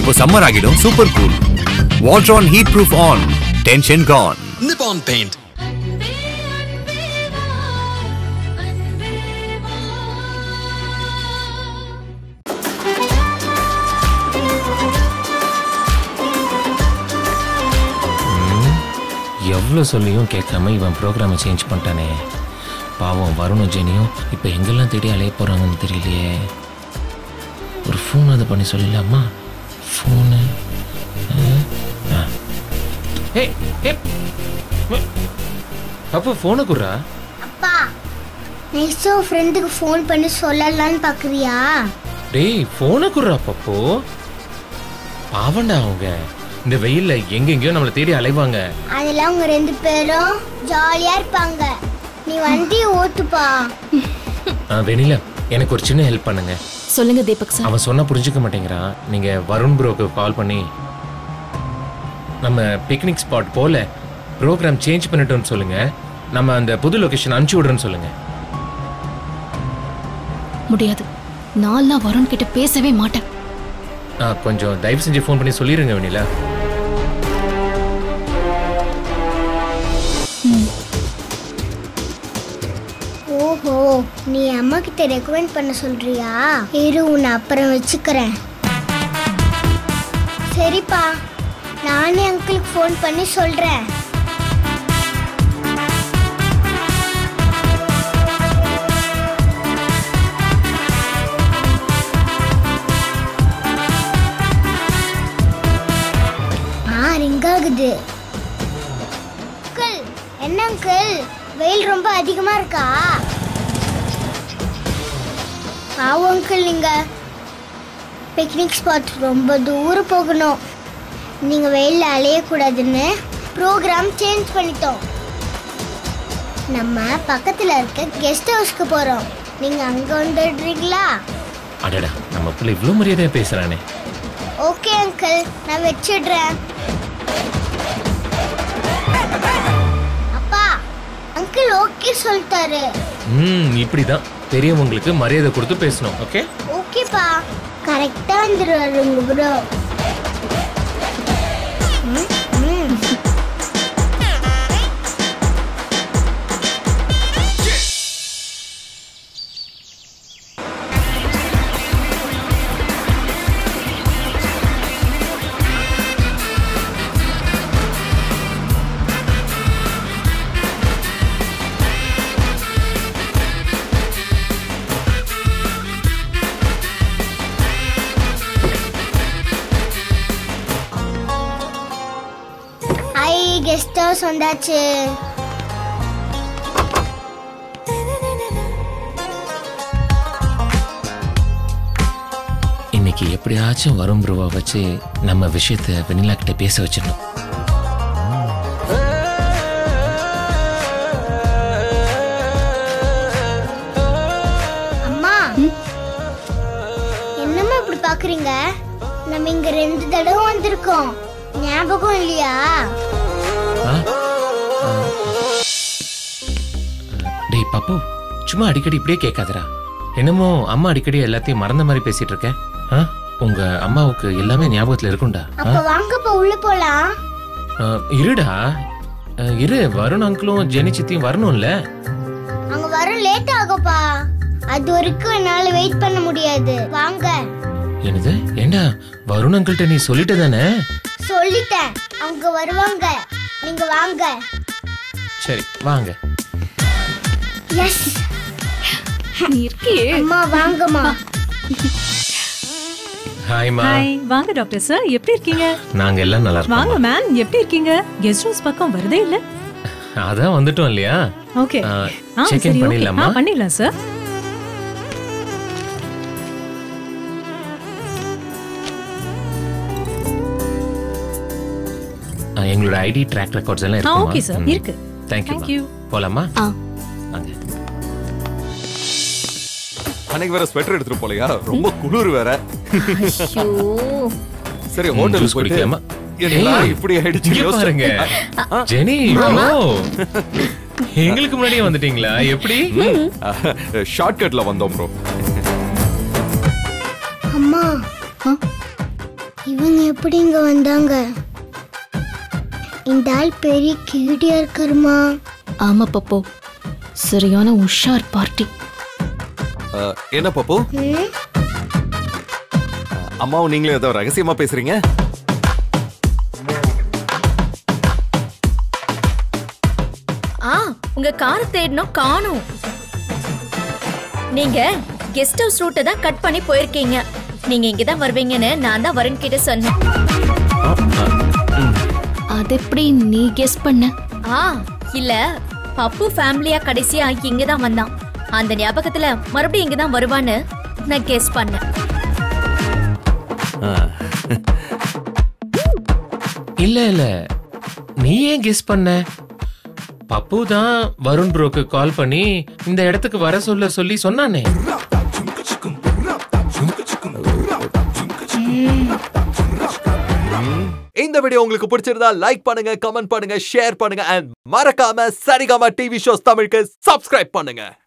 அப்போ சம்மர் ஆகிடும். Super cool Voltron heat proof on. Tension gone. Nippon Paint. எவ்வளோ சொல்லியும் கேட்காம இவன் ப்ரோக்ராமை சேஞ்ச் பண்ணிட்டானே. பாவம் வருணும் ஜெனியும் இப்போ எங்கெல்லாம் தேடி அலைய போகிறாங்கன்னு தெரியலையே. ஒரு ஃபோன் அதை பண்ணி சொல்லலாமா? ஃபோனு அப்போ ஃபோனை குடுறா. அப்பா நெக்ஸ்ட் ஃப்ரெண்டுக்கு ஃபோன் பண்ணி சொல்லலாம்னு பார்க்குறியா? டேய் ஃபோனை குடுறா பப்போ. பாவண்டா அவங்க இந்த வெயில்ல எங்கெங்கயோ நம்மளை தேடி அலைவாங்க. அதெல்லாம் அவங்க 2 பேரும் ஜாலியா இருப்பாங்க. நீ வண்டி ஓட்டுப்பா. வெனிலா எனக்கு ஒரு சின்ன ஹெல்ப் பண்ணுங்க. சொல்லுங்க தீபக் சார். அவன் சொன்னா புரிஞ்சுக்க மாட்டேங்கிறான். நீங்க வருண் ப்ரோக்கு கால் பண்ணி நம்ம பிக்னிக் ஸ்பாட் போல ப்ரோக்ராம் சேஞ்ச் பண்ணிட்டோம்னு சொல்லுங்க. நம்ம அந்த புது லொகேஷன் அனுப்பிச்சு விடுறோன்னு சொல்லுங்க. முடியாது, நான் வருண் கிட்ட பேசவே மாட்டேன். கொஞ்சம் தயவு செஞ்சு ஃபோன் பண்ணி சொல்லிடுங்க வெனிலா. ஓஹோ, நீ அம்மா கிட்ட ரெக்கமெண்ட் பண்ண சொல்றியா? இரு, உன்னை அப்புறம் வச்சுக்கிறேன். சரிப்பா, நானே அங்கிளுக்கு ஃபோன் பண்ணி சொல்றேன். ரிங்காகுது. அங்கிள், என்ன அங்கிள், வெயில் ரொம்ப அதிகமா இருக்கா? பாவம் அங்கிள், நீங்க பிக்னிக் ஸ்பாட் ரொம்ப தூரம் போகணும். நீங்க வெயில்ல அலையக்கூடாதுன்னு ப்ரோக்ராம் சேஞ்ச் பண்ணிட்டோம். நம்ம பக்கத்துல இருக்க கெஸ்ட் ஹவுஸ்க்கு போறோம். நீங்க அங்க வந்துடுறீங்களா? அடடா, நம்ம பிள்ளை இவ்வளவு மரியாதையா பேசுறானே. ஓகே அங்கிள், நான் வச்சிடுறேன். அப்பா, அங்கிள் ஓகே சொல்லிட்டாரு. இப்படிதான் பெரியவங்களுக்கு மரியாதை கொடுத்து பேசணும். ஓகே ஓகேப்பா, கரெக்டா வந்துருவாருங்க ப்ரோ. கெஸ்ட் ஹவுஸ் வந்தாச்சு. இன்னைக்கு எப்படியாச்சும் வரும் ப்ரோவை வச்சு நம்ம விஷயத்தை வெனிலா கிட்ட பேச வச்சிடணும். அம்மா, என்னம்மா இப்படி பாக்குறீங்க? நம்ம இங்க 2 தடவை வந்திருக்கோம், ஞாபகம் இல்லையா? டேய் பாப்பு, சும்மா அடிக்கடி இப்படியே கேட்காதடா. என்னமோ அம்மா அடிக்கடி எல்லாத்தையும் மறந்த மாதிரி பேசிட்டு இருக்கேன். உங்க அம்மாவுக்கு எல்லாமே ஞாபகத்துல இருக்கும்டா. அப்ப வாங்கப்பா உள்ள போலாம். இருடா, இரு, வருண் அங்கிளும் ஜெனி சித்தியும் வரணும்ல. அங்க வர லேட் ஆகும்பா. அது வரைக்கும் என்னால வெயிட் பண்ண முடியாது. வாங்க. என்னது? ஏண்டா வருண் அங்கிள்கிட்ட நீ சொல்லிட்ட தானே? சொல்லிட்டேன், அவங்க வருவாங்க, நீங்க வாங்க. சரி வாங்க. எஸ், நீ இருக்கியே. அம்மா வாங்கம்மா. ஹாய் மா. ஹாய், வாங்க டாக்டர் சார், எப்படி இருக்கீங்க? நாங்க எல்லாம் நல்லா இருக்கோம். வாங்க மேம், எப்படி இருக்கீங்க? கெஸ்ட் ஹவுஸ் பக்கம் வரதே இல்ல. அதான் வந்துட்டோம் இல்லையா? ஓகே, செக் இன் பண்ணிடலாமா? பண்ணிடலாம் சார். எங்களோட ஐடி ட்ராக் ரெக்கார்ட்ஸ் எல்லாம் இருக்கு. ஓகே சார், இருக்கு. Thank you. போலாமா? வாங்க. அன்னைக்கு வேற ஸ்வெட்டர் எடுத்துட்டு போலையா? ரொம்ப குளிர் வேற. சரி, ஹோட்டலுக்கு போயிட்டு எல்லாம் இப்படி ஆயிடுச்சு. பாருங்க ஜெனி, எங்களுக்கு முன்னாடியே வந்துட்டீங்களா? எப்படி? ஷார்ட்கட்ல வந்தோம் ப்ரோ. அம்மா, இவங்க எப்படி இங்க வந்தாங்க? இந்த ஆள் பெரிய கியூட்டியா இருக்காருமா. ஆமா பப்பு, சரியான உஷார் பார்ட்டி. என்ன பப்பு, அம்மாவும் நீங்களும் ஏதோ ரகசியமா பேசுறீங்க? உங்க காரை தேடணும் காணும். நீங்க கெஸ்ட் ஹவுஸ் ரூட்டை தான் கட் பண்ணி போயிருக்கீங்க. நீங்க இங்கதான் வருவீங்கன்னு நான் தான் வருண் கிட்ட சொன்னேன். அது எப்படி நீ கெஸ் பண்ண? இல்ல, பப்பு ஃபேமிலியா கடைசியா இங்கதான் வந்தான். அந்த ஞாபகத்துல மறுபடியும் இங்கதான் வருவான்னு நான் கெஸ் பண்ணேன். இல்ல இல்ல, நீ ஏன் கெஸ் பண்ண? பப்பு தான் வருண் ப்ரோக்கு கால் பண்ணி இந்த இடத்துக்கு வர சொல்லி சொன்னானே. இந்த வீடியோ உங்களுக்கு பிடிச்சிருந்தா லைக் பண்ணுங்க, கமெண்ட் பண்ணுங்க, ஷேர் பண்ணுங்க and மறக்காம சரிகமா டிவி ஷோஸ் தமிழுக்கு சப்ஸ்கிரைப் பண்ணுங்க.